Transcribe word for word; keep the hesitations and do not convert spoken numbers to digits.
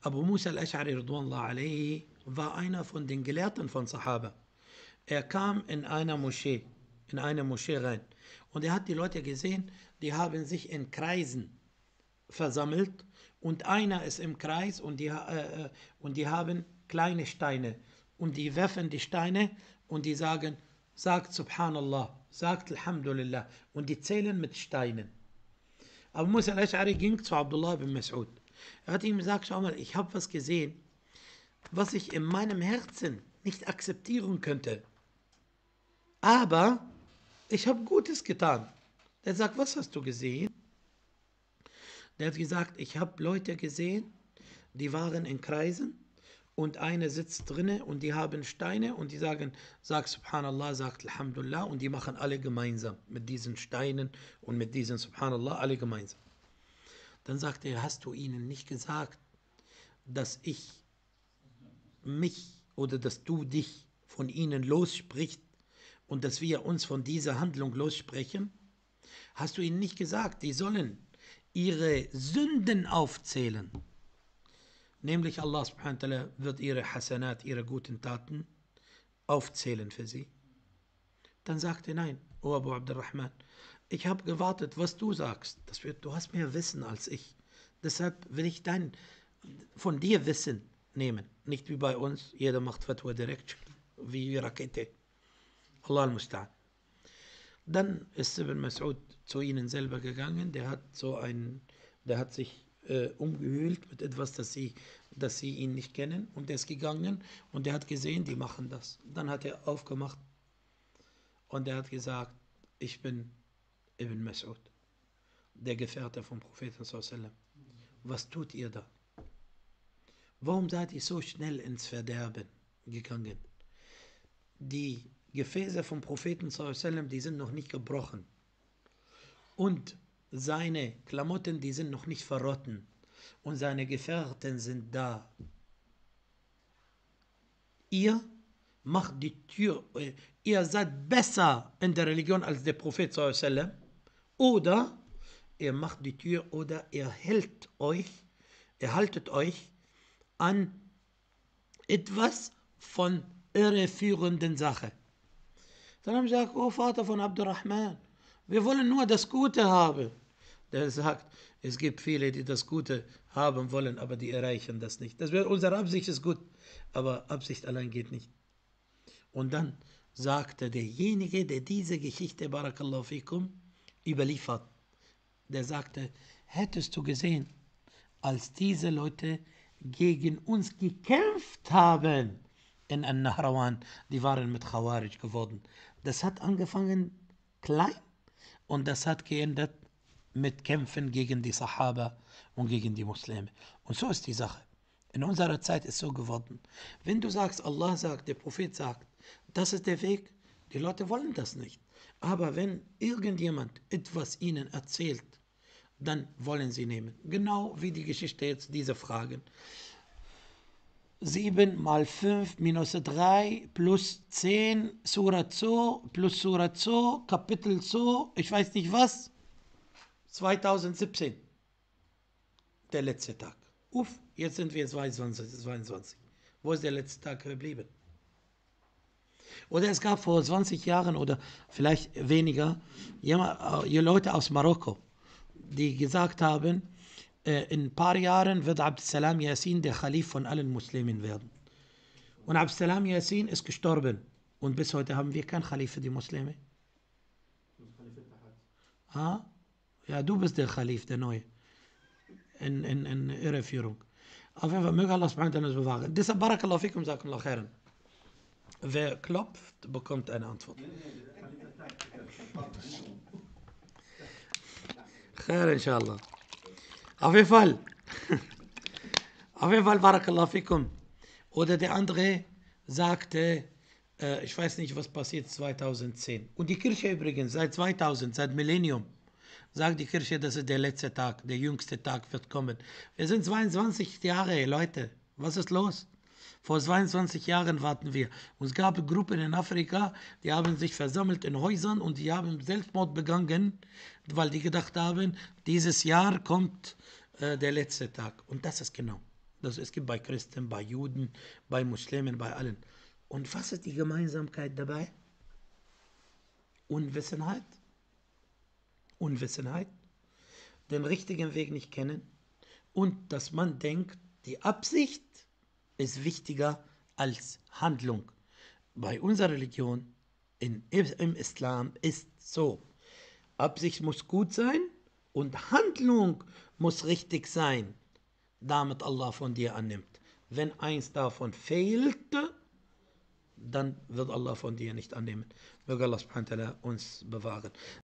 Abu Musa al-Ash'ari Ridwanullah alayhi war einer von den Gelehrten von Sahaba. Er kam in einer Moschee, in eine Moschee rein. Und er hat die Leute gesehen, die haben sich in Kreisen versammelt. Und einer ist im Kreis und die, äh, und die haben kleine Steine. Und die werfen die Steine und die sagen, sagt Subhanallah, sagt Alhamdulillah. Und die zählen mit Steinen. Abu Musa al-Ash'ari ging zu Abdullah ibn Mas'ud. Er hat ihm gesagt, schau mal, ich habe was gesehen, was ich in meinem Herzen nicht akzeptieren könnte. Aber ich habe Gutes getan. Er sagt, was hast du gesehen? Der hat gesagt, ich habe Leute gesehen, die waren in Kreisen und eine sitzt drinne und die haben Steine und die sagen, sag Subhanallah, sagt Alhamdulillah und die machen alle gemeinsam mit diesen Steinen und mit diesen Subhanallah alle gemeinsam. Dann sagt er, hast du ihnen nicht gesagt, dass ich mich oder dass du dich von ihnen lossprichst und dass wir uns von dieser Handlung lossprechen? Hast du ihnen nicht gesagt, die sollen ihre Sünden aufzählen? Nämlich Allah subhanahu wa ta'ala wird ihre Hasanat, ihre guten Taten aufzählen für sie. Dann sagte er, nein, O Abu Abdurrahman, ich habe gewartet, was du sagst. Das wird, du hast mehr Wissen als ich. Deshalb will ich dein, von dir Wissen nehmen. Nicht wie bei uns, jeder macht Fatwa direkt, wie Rakete. Allah al-Musta'an. Dann ist Ibn Mas'ud zu ihnen selber gegangen, der hat so ein, der hat sich äh, umgehüllt mit etwas, das sie, das sie ihn nicht kennen, und der ist gegangen und der hat gesehen, die machen das. Dann hat er aufgemacht und er hat gesagt, ich bin Ibn Mas'ud, der Gefährte vom Propheten sallallahu alaihi wasallam. Was tut ihr da? Warum seid ihr so schnell ins Verderben gegangen? Die Gefäße vom Propheten sallallahu alaihi wasallam, die sind noch nicht gebrochen. Und seine Klamotten, die sind noch nicht verrotten. Und seine Gefährten sind da. Ihr macht die Tür, ihr seid besser in der Religion als der Prophet sallallahu alaihi wasallam. Oder ihr macht die Tür oder ihr hält euch, ihr haltet euch an etwas von irreführenden Sache. Dann haben sie gesagt, oh Vater von Abdurrahman, wir wollen nur das Gute haben. Der sagt, es gibt viele, die das Gute haben wollen, aber die erreichen das nicht. Das wird, unsere Absicht ist gut, aber Absicht allein geht nicht. Und dann sagte derjenige, der diese Geschichte, Barakallahu fikum, überliefert, der sagte, hättest du gesehen, als diese Leute gegen uns gekämpft haben in An-Nahrawan, die waren mit Khawarij geworden. Das hat angefangen klein und das hat geendet mit Kämpfen gegen die Sahaba und gegen die Muslime. Und so ist die Sache. In unserer Zeit ist so geworden. Wenn du sagst, Allah sagt, der Prophet sagt, das ist der Weg, die Leute wollen das nicht. Aber wenn irgendjemand etwas ihnen erzählt, dann wollen sie nehmen. Genau wie die Geschichte jetzt, diese Fragen. sieben mal fünf minus drei plus zehn, Surah so, plus Surah so, Kapitel so, ich weiß nicht was. zweitausendsiebzehn. Der letzte Tag. Uff, jetzt sind wir zweiundzwanzig. Wo ist der letzte Tag geblieben? Oder es gab vor zwanzig Jahren oder vielleicht weniger Leute aus Marokko, die gesagt haben, in ein paar Jahren wird Abdeslam Yassin der Khalif von allen Muslimen werden. Und Abdeslam Yassin ist gestorben. Und bis heute haben wir keinen Khalif für die Muslime. Ah? Ja, du bist der Khalif, der Neue. In, in, in Irreführung. Auf jeden Fall, möge Allah subhanahu wa ta'ala bewahren. Deshalb, Barakallahu fikum, sagt Allah khairan. Wer klopft, bekommt eine Antwort. Khair, inshallah. Auf jeden Fall. Auf jeden Fall, Barakallahu fikum. Oder der andere sagte, äh, ich weiß nicht, was passiert zweitausendzehn. Und die Kirche übrigens, seit zweitausend, seit Millennium, sagt die Kirche, das ist der letzte Tag, der jüngste Tag wird kommen. Wir sind zweiundzwanzig Jahre, Leute. Was ist los? Vor zweiundzwanzig Jahren warten wir. Und es gab Gruppen in Afrika, die haben sich versammelt in Häusern und die haben Selbstmord begangen, weil die gedacht haben, dieses Jahr kommt äh, der letzte Tag. Und das ist genau. Das es gibt bei Christen, bei Juden, bei Muslimen, bei allen. Und was ist die Gemeinsamkeit dabei? Unwissenheit. Unwissenheit. Den richtigen Weg nicht kennen. Und dass man denkt, die Absicht ist wichtiger als Handlung. Bei unserer Religion, in, im Islam, ist so. Absicht muss gut sein und Handlung muss richtig sein, damit Allah von dir annimmt. Wenn eins davon fehlt, dann wird Allah von dir nicht annehmen. Möge Allah subhanahu wa ta'ala uns bewahren.